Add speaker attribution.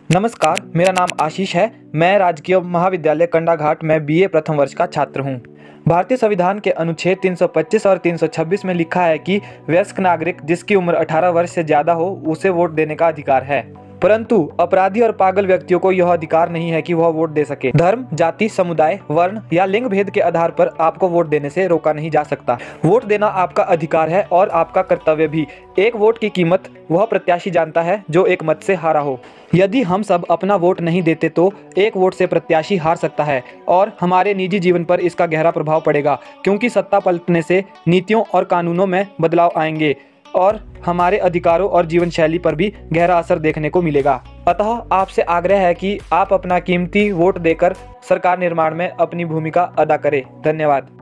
Speaker 1: नमस्कार, मेरा नाम आशीष है। मैं राजकीय महाविद्यालय कंडाघाट में बीए प्रथम वर्ष का छात्र हूँ। भारतीय संविधान के अनुच्छेद 325 और 326 में लिखा है कि वयस्क नागरिक जिसकी उम्र 18 वर्ष से ज़्यादा हो उसे वोट देने का अधिकार है। परंतु अपराधी और पागल व्यक्तियों को यह अधिकार नहीं है कि वह वोट दे सके। धर्म, जाति, समुदाय, वर्ण या लिंग भेद के आधार पर आपको वोट देने से रोका नहीं जा सकता। वोट देना आपका अधिकार है और आपका कर्तव्य भी। एक वोट की कीमत वह प्रत्याशी जानता है जो एक मत से हारा हो। यदि हम सब अपना वोट नहीं देते तो एक वोट से प्रत्याशी हार सकता है और हमारे निजी जीवन पर इसका गहरा प्रभाव पड़ेगा, क्योंकि सत्ता पलटने से नीतियों और कानूनों में बदलाव आएंगे और हमारे अधिकारों और जीवन शैली पर भी गहरा असर देखने को मिलेगा। अतः आपसे आग्रह है कि आप अपना कीमती वोट देकर सरकार निर्माण में अपनी भूमिका अदा करें। धन्यवाद।